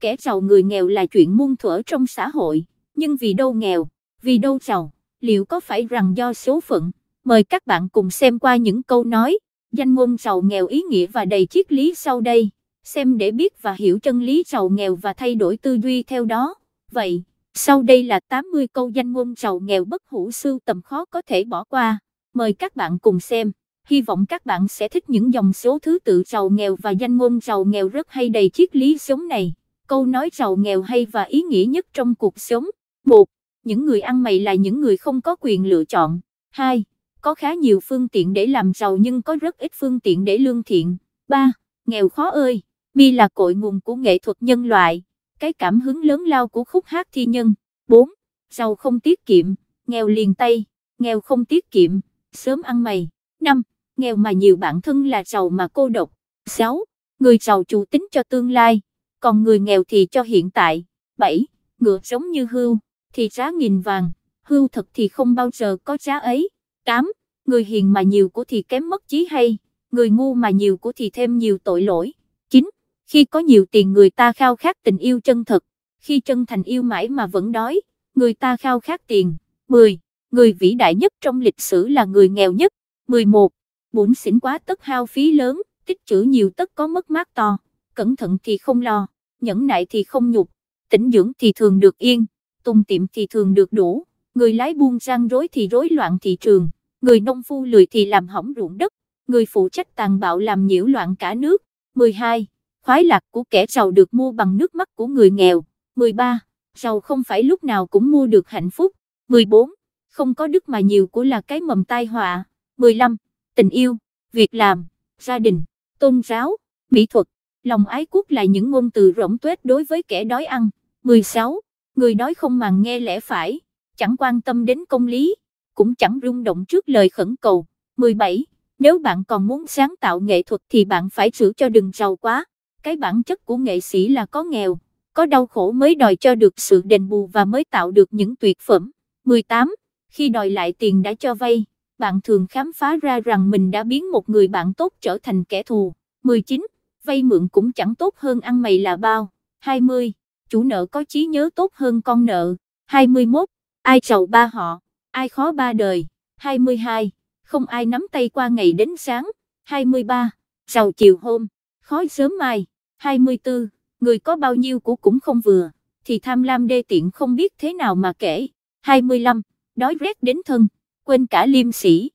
kẻ giàu người nghèo là chuyện muôn thuở trong xã hội, nhưng vì đâu nghèo, vì đâu giàu, liệu có phải rằng do số phận? Mời các bạn cùng xem qua những câu nói, danh ngôn giàu nghèo ý nghĩa và đầy triết lý sau đây, xem để biết và hiểu chân lý giàu nghèo và thay đổi tư duy theo đó. Vậy, sau đây là 80 câu danh ngôn giàu nghèo bất hủ sưu tầm khó có thể bỏ qua, mời các bạn cùng xem. Hy vọng các bạn sẽ thích những dòng số thứ tự giàu nghèo và danh ngôn giàu nghèo rất hay đầy triết lý sống này. Câu nói giàu nghèo hay và ý nghĩa nhất trong cuộc sống. 1. Những người ăn mày là những người không có quyền lựa chọn. 2. Có khá nhiều phương tiện để làm giàu nhưng có rất ít phương tiện để lương thiện. 3. Nghèo khó ơi, mi là cội nguồn của nghệ thuật nhân loại, cái cảm hứng lớn lao của khúc hát thi nhân. 4. Giàu không tiết kiệm, nghèo liền tay, nghèo không tiết kiệm, sớm ăn mày. 5. Nghèo mà nhiều bạn thân là giàu mà cô độc. 6. Người giàu chủ tính cho tương lai, còn người nghèo thì cho hiện tại. 7. Ngựa giống như hươu, thì giá nghìn vàng, hươu thật thì không bao giờ có giá ấy. 8. Người hiền mà nhiều của thì kém mất chí hay, người ngu mà nhiều của thì thêm nhiều tội lỗi. 9. Khi có nhiều tiền người ta khao khát tình yêu chân thật, khi chân thành yêu mãi mà vẫn đói, người ta khao khát tiền. 10. Người vĩ đại nhất trong lịch sử là người nghèo nhất. 11. Bủn xỉn quá tất hao phí lớn, tích trữ nhiều tất có mất mát to, cẩn thận thì không lo, nhẫn nại thì không nhục, tĩnh dưỡng thì thường được yên, tùng tiệm thì thường được đủ, người lái buôn rang rối thì rối loạn thị trường, người nông phu lười thì làm hỏng ruộng đất, người phụ trách tàn bạo làm nhiễu loạn cả nước. 12. Khoái lạc của kẻ giàu được mua bằng nước mắt của người nghèo. 13. Giàu không phải lúc nào cũng mua được hạnh phúc. 14. Không có đức mà nhiều của là cái mầm tai họa. 15. Tình yêu, việc làm, gia đình, tôn giáo, mỹ thuật, lòng ái quốc là những ngôn từ rỗng tuếch đối với kẻ đói ăn. 16. Người đói không màng nghe lẽ phải, chẳng quan tâm đến công lý, cũng chẳng rung động trước lời khẩn cầu. 17. Nếu bạn còn muốn sáng tạo nghệ thuật thì bạn phải giữ cho đừng giàu quá. Cái bản chất của nghệ sĩ là có nghèo, có đau khổ mới đòi cho được sự đền bù và mới tạo được những tuyệt phẩm. 18. Khi đòi lại tiền đã cho vay, bạn thường khám phá ra rằng mình đã biến một người bạn tốt trở thành kẻ thù. 19. Vay mượn cũng chẳng tốt hơn ăn mày là bao. 20. Chủ nợ có trí nhớ tốt hơn con nợ. 21. Ai giàu ba họ, ai khó ba đời. 22. Không ai nắm tay qua ngày đến sáng. 23. Giàu chiều hôm, khó sớm mai. 24. Người có bao nhiêu của cũng không vừa, thì tham lam đê tiện không biết thế nào mà kể. 25. Đói rét đến thân, quên cả liêm sĩ.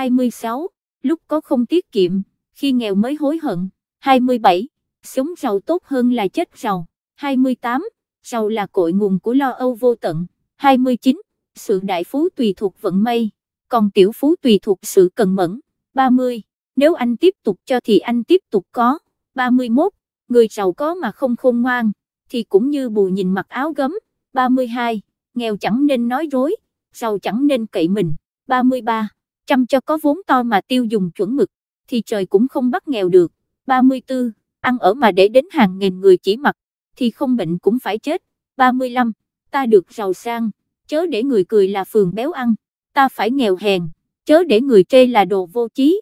26. Lúc có không tiết kiệm, khi nghèo mới hối hận. 27. Sống giàu tốt hơn là chết giàu. 28. Giàu là cội nguồn của lo âu vô tận. 29. Sự đại phú tùy thuộc vận may, còn tiểu phú tùy thuộc sự cần mẫn. 30. Nếu anh tiếp tục cho thì anh tiếp tục có. 31. Người giàu có mà không khôn ngoan, thì cũng như bù nhìn mặc áo gấm. 32. Nghèo chẳng nên nói dối, giàu chẳng nên cậy mình. 33. Chăm cho có vốn to mà tiêu dùng chuẩn mực, thì trời cũng không bắt nghèo được. 34. Ăn ở mà để đến hàng nghìn người chỉ mặc, thì không bệnh cũng phải chết. 35. Ta được giàu sang, chớ để người cười là phường béo ăn, ta phải nghèo hèn, chớ để người chê là đồ vô chí.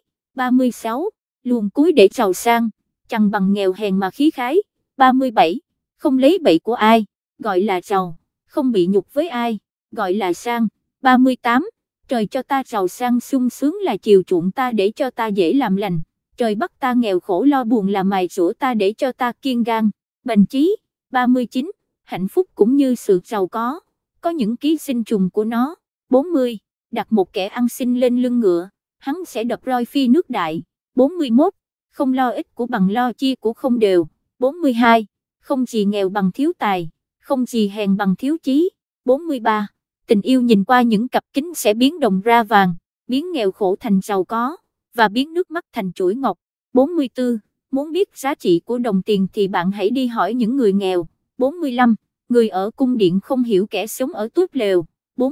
36. Luồn cúi để giàu sang, chẳng bằng nghèo hèn mà khí khái. 37. Không lấy bậy của ai, gọi là giàu, không bị nhục với ai, gọi là sang. 38. Trời cho ta giàu sang sung sướng là chiều chuộng ta để cho ta dễ làm lành, trời bắt ta nghèo khổ lo buồn là mài rũa ta để cho ta kiên gan, bền chí. 39. Hạnh phúc cũng như sự giàu có những ký sinh trùng của nó. 40. Đặt một kẻ ăn xin lên lưng ngựa, hắn sẽ đập roi phi nước đại. 41. Không lo ích của bằng lo chia của không đều. 42. Không gì nghèo bằng thiếu tài, không gì hèn bằng thiếu chí. 43. Tình yêu nhìn qua những cặp kính sẽ biến đồng ra vàng, biến nghèo khổ thành giàu có, và biến nước mắt thành chuỗi ngọc. 44. Muốn biết giá trị của đồng tiền thì bạn hãy đi hỏi những người nghèo. 45. Người ở cung điện không hiểu kẻ sống ở tuốt lều.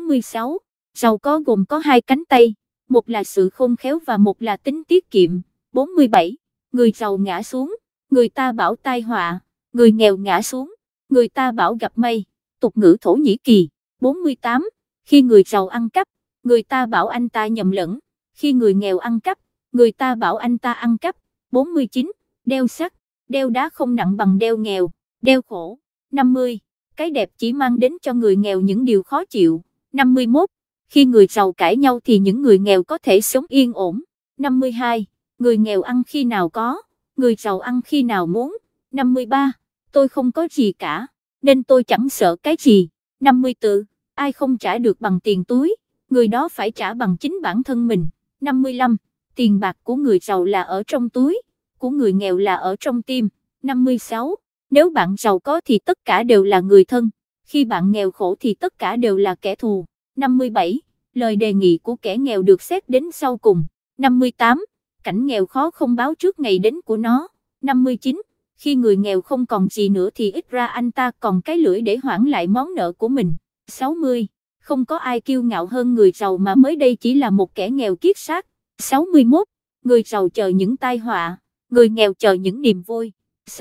46. Giàu có gồm có hai cánh tay, một là sự khôn khéo và một là tính tiết kiệm. 47. Người giàu ngã xuống, người ta bảo tai họa, người nghèo ngã xuống, người ta bảo gặp may. Tục ngữ Thổ Nhĩ Kỳ. 48. Khi người giàu ăn cắp, người ta bảo anh ta nhầm lẫn, khi người nghèo ăn cắp, người ta bảo anh ta ăn cắp. 49. Đeo sắt, đeo đá không nặng bằng đeo nghèo, đeo khổ, 50. Cái đẹp chỉ mang đến cho người nghèo những điều khó chịu. 51. Khi người giàu cãi nhau thì những người nghèo có thể sống yên ổn. 52. Người nghèo ăn khi nào có, người giàu ăn khi nào muốn. 53. Tôi không có gì cả, nên tôi chẳng sợ cái gì. 54. Ai không trả được bằng tiền túi, người đó phải trả bằng chính bản thân mình. 55. Tiền bạc của người giàu là ở trong túi, của người nghèo là ở trong tim. 56. Nếu bạn giàu có thì tất cả đều là người thân, khi bạn nghèo khổ thì tất cả đều là kẻ thù. 57. Lời đề nghị của kẻ nghèo được xét đến sau cùng. 58. Cảnh nghèo khó không báo trước ngày đến của nó. 59. Khi người nghèo không còn gì nữa thì ít ra anh ta còn cái lưỡi để hoãn lại món nợ của mình. 60. Không có ai kiêu ngạo hơn người giàu mà mới đây chỉ là một kẻ nghèo kiết xác. 61. Người giàu chờ những tai họa, người nghèo chờ những niềm vui.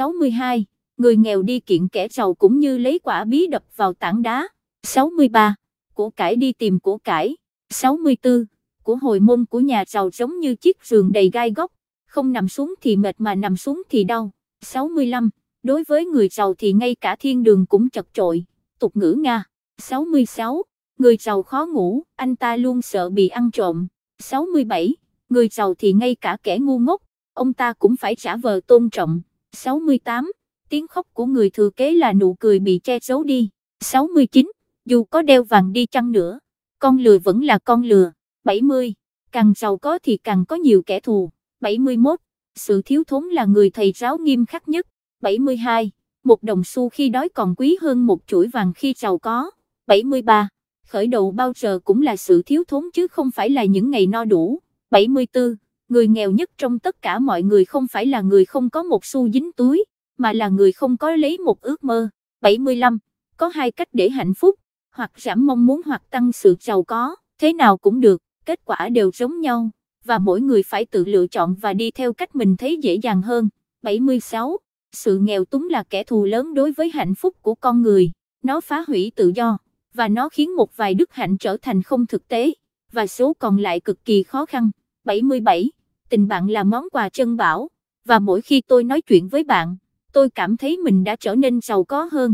62. Người nghèo đi kiện kẻ giàu cũng như lấy quả bí đập vào tảng đá. 63. Của cải đi tìm của cải. 64. Của hồi môn của nhà giàu giống như chiếc giường đầy gai góc, không nằm xuống thì mệt mà nằm xuống thì đau. 65. Đối với người giàu thì ngay cả thiên đường cũng chật chội. Tục ngữ Nga. 66. Người giàu khó ngủ, anh ta luôn sợ bị ăn trộm. 67. Người giàu thì ngay cả kẻ ngu ngốc, ông ta cũng phải trả vờ tôn trọng. 68. Tiếng khóc của người thừa kế là nụ cười bị che giấu đi. 69. Dù có đeo vàng đi chăng nữa, con lừa vẫn là con lừa. 70. Càng giàu có thì càng có nhiều kẻ thù. 71. Sự thiếu thốn là người thầy giáo nghiêm khắc nhất. 72. Một đồng xu khi đói còn quý hơn một chuỗi vàng khi giàu có. 73. Khởi đầu bao giờ cũng là sự thiếu thốn chứ không phải là những ngày no đủ. 74. Người nghèo nhất trong tất cả mọi người không phải là người không có một xu dính túi, mà là người không có lấy một ước mơ. 75. Có hai cách để hạnh phúc, hoặc giảm mong muốn hoặc tăng sự giàu có, thế nào cũng được, kết quả đều giống nhau, và mỗi người phải tự lựa chọn và đi theo cách mình thấy dễ dàng hơn. 76. Sự nghèo túng là kẻ thù lớn đối với hạnh phúc của con người, nó phá hủy tự do, và nó khiến một vài đức hạnh trở thành không thực tế, và số còn lại cực kỳ khó khăn. 77. Tình bạn là món quà chân bảo, và mỗi khi tôi nói chuyện với bạn, tôi cảm thấy mình đã trở nên giàu có hơn.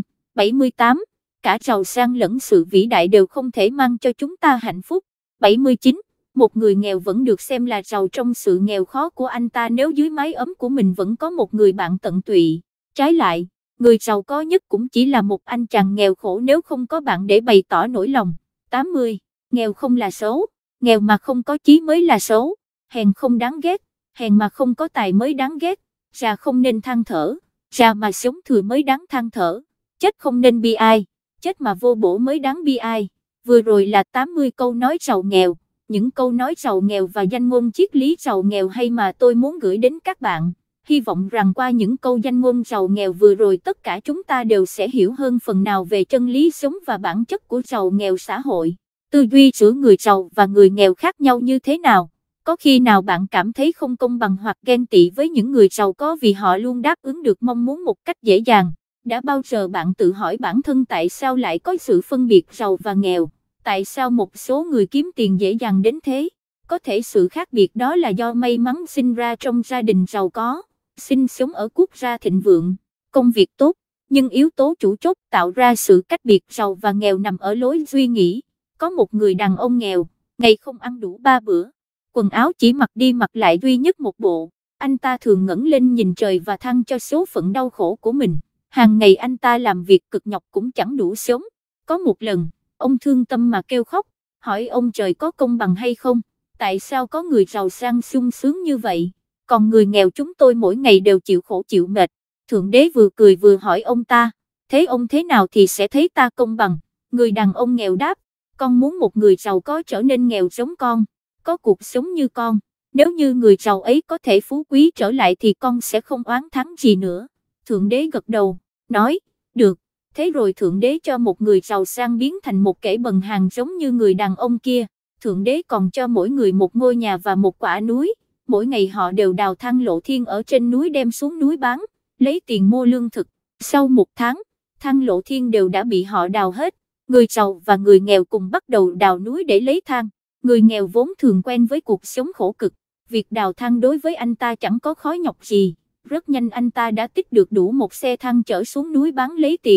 78. Cả giàu sang lẫn sự vĩ đại đều không thể mang cho chúng ta hạnh phúc. 79. Một người nghèo vẫn được xem là giàu trong sự nghèo khó của anh ta nếu dưới mái ấm của mình vẫn có một người bạn tận tụy. Trái lại, người giàu có nhất cũng chỉ là một anh chàng nghèo khổ nếu không có bạn để bày tỏ nỗi lòng. 80. Nghèo không là xấu, nghèo mà không có chí mới là xấu. Hèn không đáng ghét, hèn mà không có tài mới đáng ghét. Già không nên than thở, già mà sống thừa mới đáng than thở. Chết không nên bi ai, chết mà vô bổ mới đáng bi ai. Vừa rồi là 80 câu nói giàu nghèo, những câu nói giàu nghèo và danh ngôn triết lý giàu nghèo hay mà tôi muốn gửi đến các bạn. Hy vọng rằng qua những câu danh ngôn giàu nghèo vừa rồi tất cả chúng ta đều sẽ hiểu hơn phần nào về chân lý sống và bản chất của giàu nghèo xã hội. Tư duy giữa người giàu và người nghèo khác nhau như thế nào? Có khi nào bạn cảm thấy không công bằng hoặc ghen tị với những người giàu có vì họ luôn đáp ứng được mong muốn một cách dễ dàng? Đã bao giờ bạn tự hỏi bản thân tại sao lại có sự phân biệt giàu và nghèo? Tại sao một số người kiếm tiền dễ dàng đến thế? Có thể sự khác biệt đó là do may mắn sinh ra trong gia đình giàu có, sinh sống ở quốc gia thịnh vượng, công việc tốt, nhưng yếu tố chủ chốt tạo ra sự cách biệt giàu và nghèo nằm ở lối suy nghĩ. Có một người đàn ông nghèo, ngày không ăn đủ 3 bữa, quần áo chỉ mặc đi mặc lại duy nhất một bộ. Anh ta thường ngẩng lên nhìn trời và than cho số phận đau khổ của mình. Hàng ngày anh ta làm việc cực nhọc cũng chẳng đủ sống. Có một lần, ông thương tâm mà kêu khóc, hỏi ông trời có công bằng hay không? Tại sao có người giàu sang sung sướng như vậy, còn người nghèo chúng tôi mỗi ngày đều chịu khổ chịu mệt? Thượng đế vừa cười vừa hỏi ông ta, thế ông thế nào thì sẽ thấy ta công bằng? Người đàn ông nghèo đáp, con muốn một người giàu có trở nên nghèo giống con, có cuộc sống như con. Nếu như người giàu ấy có thể phú quý trở lại thì con sẽ không oán thán gì nữa. Thượng đế gật đầu, nói, được. Thế rồi Thượng đế cho một người giàu sang biến thành một kẻ bần hàn giống như người đàn ông kia. Thượng đế còn cho mỗi người một ngôi nhà và một quả núi. Mỗi ngày họ đều đào than lộ thiên ở trên núi đem xuống núi bán, lấy tiền mua lương thực. Sau 1 tháng, than lộ thiên đều đã bị họ đào hết. Người giàu và người nghèo cùng bắt đầu đào núi để lấy than. Người nghèo vốn thường quen với cuộc sống khổ cực, việc đào than đối với anh ta chẳng có khó nhọc gì. Rất nhanh anh ta đã tích được đủ một xe than chở xuống núi bán lấy tiền.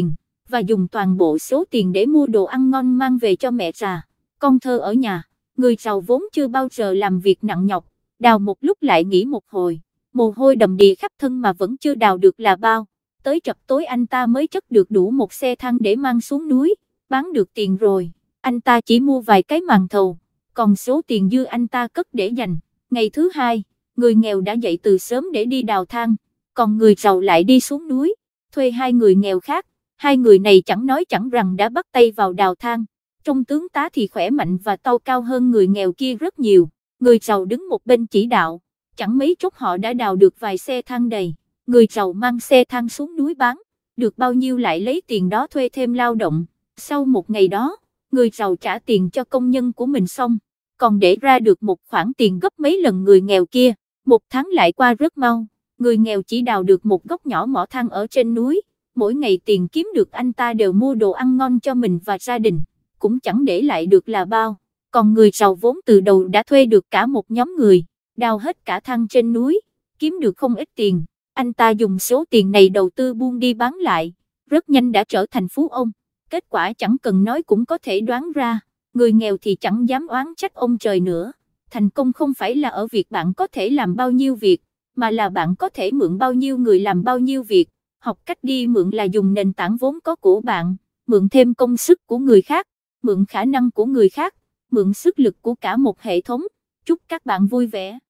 và dùng toàn bộ số tiền để mua đồ ăn ngon mang về cho mẹ già. Con thơ ở nhà, người giàu vốn chưa bao giờ làm việc nặng nhọc, đào một lúc lại nghỉ một hồi, mồ hôi đầm đìa khắp thân mà vẫn chưa đào được là bao. Tới chập tối anh ta mới chất được đủ một xe thang để mang xuống núi, bán được tiền rồi, anh ta chỉ mua vài cái màn thầu, còn số tiền dư anh ta cất để dành. Ngày thứ hai, người nghèo đã dậy từ sớm để đi đào thang, còn người giàu lại đi xuống núi, thuê hai người nghèo khác. Hai người này chẳng nói chẳng rằng đã bắt tay vào đào thang. Trong tướng tá thì khỏe mạnh và to cao hơn người nghèo kia rất nhiều. Người giàu đứng một bên chỉ đạo, chẳng mấy chốc họ đã đào được vài xe thang đầy. Người giàu mang xe thang xuống núi bán, được bao nhiêu lại lấy tiền đó thuê thêm lao động. Sau một ngày đó, người giàu trả tiền cho công nhân của mình xong, còn để ra được một khoản tiền gấp mấy lần người nghèo kia. Một tháng lại qua rất mau, người nghèo chỉ đào được một góc nhỏ mỏ than ở trên núi. Mỗi ngày tiền kiếm được anh ta đều mua đồ ăn ngon cho mình và gia đình, cũng chẳng để lại được là bao. Còn người giàu vốn từ đầu đã thuê được cả một nhóm người, đào hết cả thang trên núi, kiếm được không ít tiền. Anh ta dùng số tiền này đầu tư buôn đi bán lại, rất nhanh đã trở thành phú ông. Kết quả chẳng cần nói cũng có thể đoán ra, người nghèo thì chẳng dám oán trách ông trời nữa. Thành công không phải là ở việc bạn có thể làm bao nhiêu việc, mà là bạn có thể mượn bao nhiêu người làm bao nhiêu việc. Học cách đi mượn là dùng nền tảng vốn có của bạn, mượn thêm công sức của người khác, mượn khả năng của người khác, mượn sức lực của cả một hệ thống. Chúc các bạn vui vẻ.